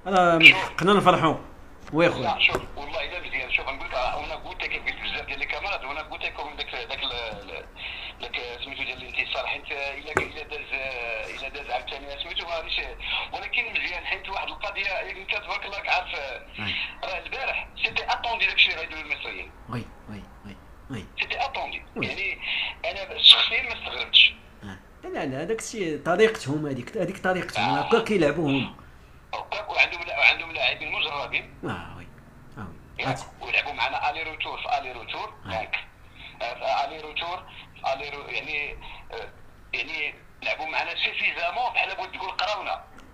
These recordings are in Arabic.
راه من شوف حقنا نفرحوا. وي خويا. لا شوف والله الا مزيان. شوف نقول لك انا قلت لك قلت بزاف ديال الكاميرات وانا قلت لكم داك سميتو ديال الانتصار حيت الا داز عاوتاني سميتو ما غاديش. ولكن مزيان حيت واحد القضيه انت تبارك الله عارف. راه البارح سيتي اتوندي داكشي اللي غايديروا المصريين. وي وي وي وي سيتي اتوندي وي. يعني انا شخصيا ما استغربتش. لا لا هذاك الشيء طريقتهم، هذيك طريقتهم هكا كيلعبوا هما. وعندهم لاعبين مجربين وي ياك ويلعبوا معنا الي روتور في الي روتور ياك في الي روتور يعني يعني لعبوا معنا سيفيزامون بحال بغيت تقول قراونا.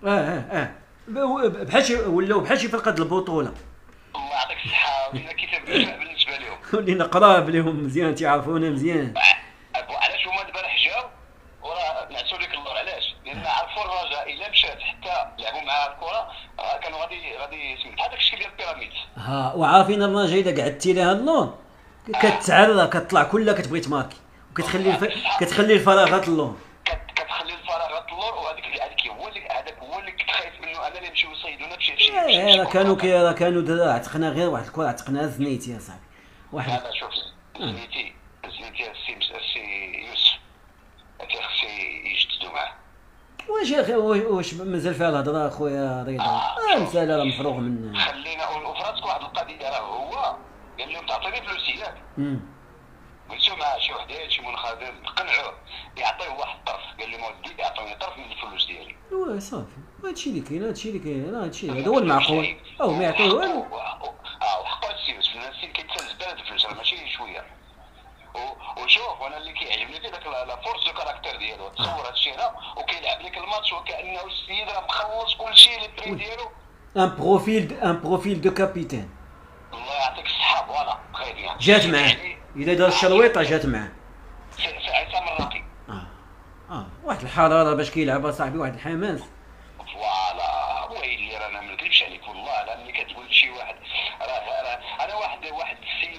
ولاو بحال شي فرقه البطوله. الله يعطيك الصحه. ولينا كتاب بالنسبه لهم. ولينا قراب لهم مزيان، تيعرفونا مزيان. علاش هما دابا حجاو وراه نعسوا لك اللور. علاش؟ لان عرفوا الرجاء الا مشات حتى لعبوا معها الكره كانوا غادي سميت هذاك الشكل ديال البيراميد. وعارفين الرجاء اذا قعدتي لها اللون كتعرى كتطلع كلها كتبغي تماركي كتخلي الفراغات اللون. كتخلي الفراغات اللور. وهذيك هو اللي كنت خايف منه انا اللي يمشيو يصيدونا بشي راه كانوا درا عتقنا غير واحد الكره عتقناها زنيتي يا صاحبي. واحد هذا شوف زنيتي السي يوسف خصي يجددوا معاه. واش يا اخي واش مازال فيها الهضره اخويا رضا؟ مساله راه مفروغ من. خلينا وفراسك واحد القضيه. راه هو قال لهم تعطيني فلوس ياك. قلت له مع شي وحدين شي منخدم قنعوه يعطيه واحد الطرف. قال لهم ودي يعطوني طرف من الفلوس ديالي. وي صافي هادشي اللي كاين هذا هو المعقول. ما يعطيوه والو. وحقا السي يوسف الناس كيتسال زباله الفلوس راه ماشي شويه. وشوف وانا اللي كيعجبني داك لا فورس دو كاركتير ديالو. تصور هادشي هنا وكيلعب لك الماتش وكانه السيد راه مخلص كلشي لي بري ديالو. ان بروفيل دو كابيتان. الله يعطيك الصحه. فوالا بخير بيان جات معاه اذا دار الشرويطه جات معاه في عصام الراقي. واحد الحراره باش كيلعب صاحبي، واحد الحماس. فوالا ويلي رانا ما نكذبش عليك والله. لا ملي كتقول شي واحد راه انا واحد السيد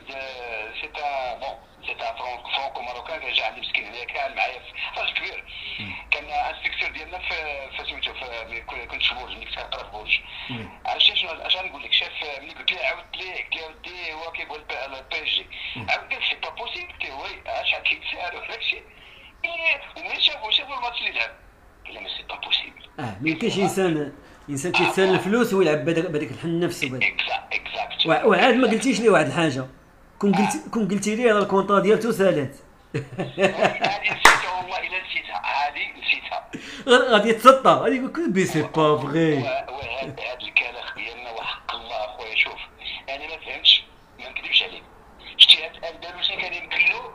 سيتا فرونكو ماروكان كان جا عندي مسكين هنا كان معايا راجل كبير. كان انستكتور ديالنا في سميتو كنت في بورج. ملي كنت كنقرا في بورج عرفتي شنو اش غنقول لك. شاف ملي قلت ليه عاودت ليه قلت له ودي هو كيقول البي اس جي. عاود قال سي با بوسيبل. قلت له وي اش كيتسالوا في داكشي. ومن شافوا الماتش اللي لعب قال لي سي با بوسيبل. ما كاينش انسان تيتسال الفلوس ويلعب بهذاك الحن نفسه اكزاكت. وعاد ما قلتيش ليه واحد الحاجه. كون قلتي ليه راه الكونطا ديالته سالات. هذه نسيتها والله الا نسيتها. هذه نسيتها غادي يتسطى غادي يقول بي سي با فغي. وهذا الكلام ديالنا وحق الله اخويا. شوف انا ما فهمتش ما نكذبش عليك. شتي هاد الاندلسي كان يمكن له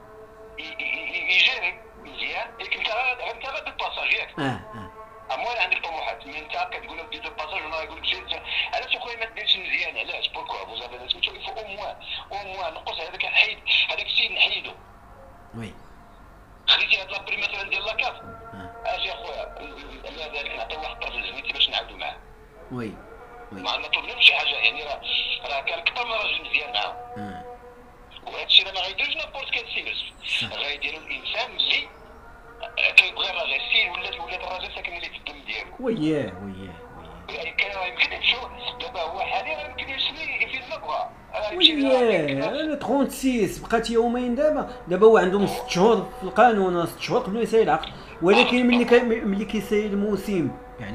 يجري مزيان. انت غير دو باساج ياك. المهم عندك طموحات. مي انت كتقول له دير دو باساج ولا يقول لك جيت. علاش اخويا ما ديرش مزيان؟ علاش بوركوا فوز افي سميتو يفو او موان نقص هذاك حيد هذاك السيد نحيدو. وي خليتي هاد لابري مثلا ديال لاكاف. اجي اخويا لا ذلك نعطيو واحد الطرف لزميلتي باش نعاودو معاه. وي ما طلبش شي حاجه يعني راه كان اكثر من راجل مزيان معاه. وهذا الشيء راه ما غايديروش نابورت كان سي غايديروا الانسان اللي كيبغي الراجل. السيد ولات الراجل ساكن اللي في الدم ديالو. وياه يعني كان يمكن تشوف دابا هو حاليا يمكن يسمي فين ما بغا. انا 36 بقات يومين دابا هو عندهم 6 شهور في القانون. 6 شهور قبل ما يسالي العقد. ولكن ملي كيسالي الموسم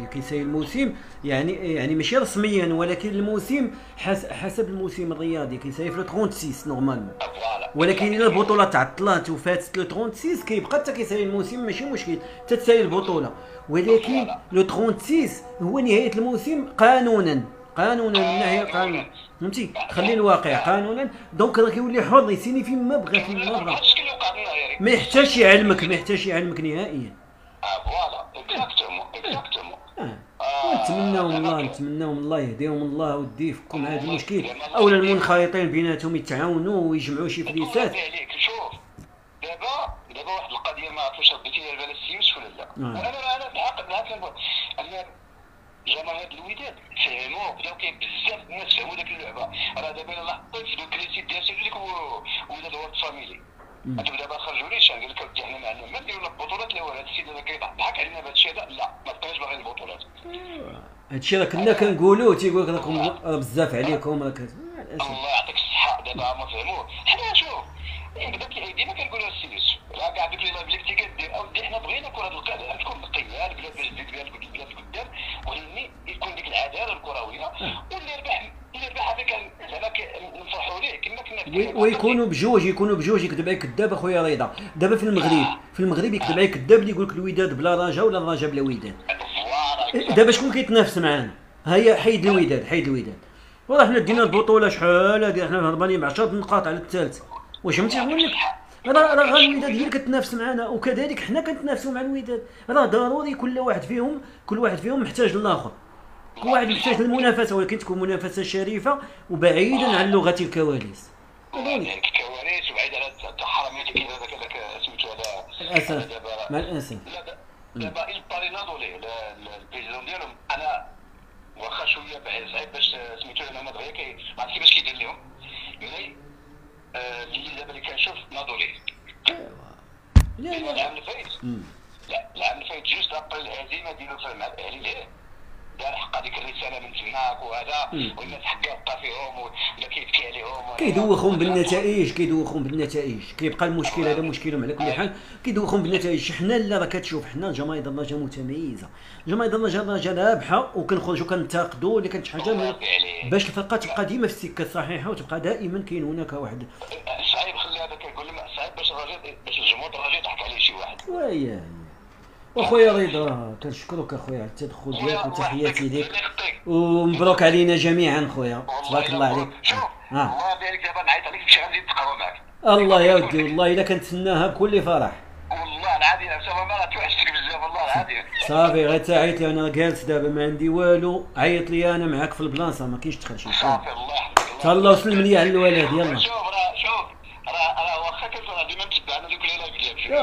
يعني ماشي رسميا ولكن الموسم حسب الموسم الرياضي كيسالي في 36 نورمالمون. ولكن الا البطوله تعطلات وفاتت لو 36 كيبقى حتى كيسالي الموسم ماشي مشكل حتى تسالي البطوله. ولكن لو 36 هو نهايه الموسم قانونا من ناحيه قانون فهمتي. خلي الواقع قانونا دونك راه كيولي حر يسيني فين ما بغى ما يحتاجش يعلمك نهائيا. فوالا اكزاكتومون. نتمناو الله يهديهم الله ودي يفكم هذا المشكل اولا المنخرطين بيناتهم يتعاونوا ويجمعوا شي فليسات. شوف دابا واحد القضيه ما عرفتش رديتي على بال السي يوسف ولا لا. وانا بالحق معاك انا جماهير الوداد فهموا بداو كاين بزاف الناس فهموا ديك اللعبه. راه دابا الا حطيت في دوك لي سيت ديال سيدي ولاد وورد فاميلي انتم دابا خرجوليش قال لك اودي حنا ما نديروا لا بطولات لا والو. هذا السيد هذا كيضحك علينا بهذا الشيء هذا. لا ما بقيناش باغيين البطولات. هادشي راه كنا كنقولوا تيقول لك راكم راه بزاف عليكم راه الله يعطيك الصحه. دابا ما فهموه. حنا شوف ديما كنقولوا السي يوسف راه كاع دوك اللي كنتي كدير اودي حنا بغينا كره القدم تكون نقيه البلاد باش تزيد بها البلاد قدام، ولكن يكون ديك العداله الكرويه، واللي ربح هذاك زعما نفرحوا ليه كما كنا. ويكونوا بجوج يكذب عليك كذاب اخويا رضا. دابا في المغرب يكذب عليك كذاب اللي يقول لك الوداد بلا رجاء ولا الرجاء بلا وداد. دابا شكون كيتنافس معانا؟ ها حيد الوداد وراه حنا دينا البطوله شحال هادي، حنا هربانين ب 10 نقاط على الثالث. واش فهمتي نقول لك؟ راه الوداد هي اللي كتنافس معنا، وكذلك حنا كنتنافسوا مع الوداد. راه ضروري كل واحد فيهم محتاج للاخر، كل واحد محتاج للمنافسه، ولكن تكون منافسه شريفه وبعيدا عن لغه الكواليس. الكواليس وبعيد على الحراميه اللي كاين هذاك سميتو هذا الاسف مع الاسف. دابا الباري ناضولي البريزيدون ديالهم انا واخا شويه صعيب باش سميتو انا دغيا ما عرفتش كيفاش كيدير لهم، مي اللي دابا اللي كنشوف ناضولي العام اللي فايت. لا العام اللي فايت جوست ابري الهزيمه ديالو مع الاهلي ليه دار حق هذيك الرساله من تماك وهذا، والناس حقا بقى فيهم ولا كيبكي عليهم كيدوخهم بالنتائج. كيبقى المشكل هذا مشكلهم على كل حال، كيدوخهم بالنتائج. حنا لا راه كتشوف حنا جماهير الرجاء متميزه، جماهير الرجاء رابحه، وكنخرجوا كنتقدوا اللي كانت شي حاجه باش الفرقه تبقى ديما في السكه الصحيحه، وتبقى دائما كاين هناك واحد. صعيب خلي هذا كنقول لهم صعيب باش الجمهور الرجاء يضحك عليه شي واحد. واخويا رضا كنشكرك اخويا على التدخل ديالك وتحياتي ليك، ومبروك علينا جميعا خويا. تبارك الله عليك. شوف الله يبارك دابا نعيط عليك باش غنزيد نتقهوى معاك. الله يا ودي والله الا كنتسناها بكل فرح. والله العظيم صافي ما توحشتك بزاف والله العظيم. صافي غير تعيط لي انا جالس دابا ما عندي والو، عيط لي انا معاك في البلاصه ما كاينش تخرج. صافي الله يحفظك. تهلا وسلم لي على الولد. يلا شوف راه واخا كنكون ديما متبعنا دوك الليله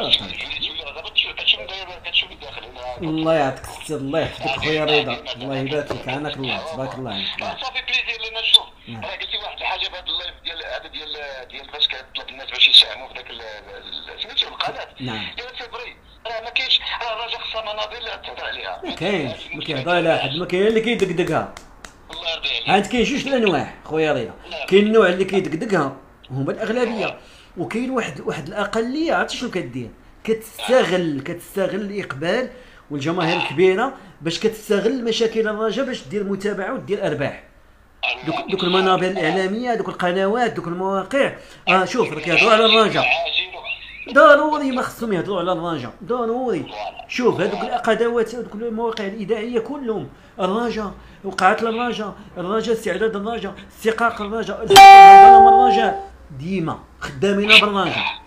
كتشوف الداخل هنا. الله يعطيك الستر، الله يحفظك خويا رضا، الله يبارك فيك. عنك الله تبارك الله عليك. صافي بليزير لينا. نشوف راه قلتي واحد الحاجه في هذا اللايف ديال باش كتطلب الناس باش يساهموا في ذاك سميتو القناه. نعم سي فري راه ما كاينش، راه الرجاء خصها مناظر اللي تهضر عليها. ما كاينش، ما كيهضر على حد، ما كاين اللي كيدقدقها. الله يرضي عليك. عاد كاين جوج الانواع خويا رضا، كاين النوع اللي كيدقدقها هما الاغلبيه، وكاين واحد الاقليه. عرفتي شنو كدير؟ كتستغل الاقبال والجماهير الكبيره باش كتستغل مشاكل الرجاء باش دير متابعه ودير ارباح. دوك المنابر الاعلاميه، دوك القنوات، دوك المواقع. شوف راه كيهضروا على الرجاء، ضروري ما خصهم يهضروا على الرجاء، ضروري. شوف هذوك القنوات، هذوك المواقع الاذاعيه كلهم الرجاء، وقعات الرجاء، استعداد الرجاء، استحقاق الرجاء، الرجاء ديما خدامين بالرجاء.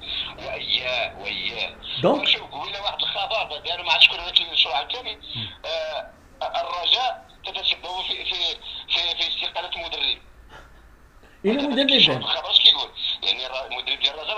دونك شوف قولنا واحد الخبر داروا ما عرفتش شكون هذاك المشروع عاوتاني. الرجاء تتسبب في استقالة مدرب. إلا مدرب الخبر اش كيقول؟ يعني المدرب ديال الرجاء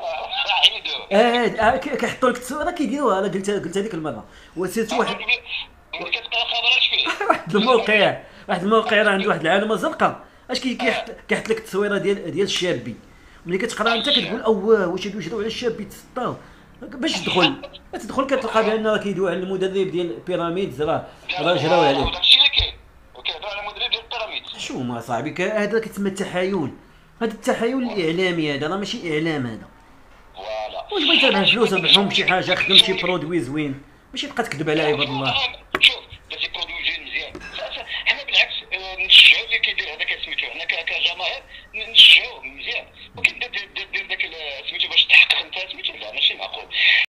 راه عيدوه. كيحطوا لك التصويره كيديروها. انا قلت هذيك المره وسيرتو واحد كتلقى الخبر اش فيه. واحد الموقع راه عنده واحد العلامه زرقاء. اش كيحط لك التصويره ديال الشابي. ملي كتقرا انت كتقول واش هادو يشريو على الشابي تسطاو باش تدخل كتلقى بان راه كيدويو على المدرب ديال بيراميدز راه جراو عليه. داكشي اللي كاين وكيهضروا على المدرب ديال بيراميدز. شو ما صاحبي هذا كيتسمى التحايل، هذا التحايل الاعلامي، هذا راه ماشي اعلام هذا. فوالا واش بغيت تربح فلوس ربحهم بشي حاجه، خدم شي برودوي زوين ماشي تبقى تكذب على عباد الله. شوف داك برودوي مزيان. حنا بالعكس نشجعوا اللي كيدير هذاك سميتو حنا كجماهير نشجعوه مزيان، ولكن دير داك سميتو باش تحقق انت سميتو لا ماشي معقول.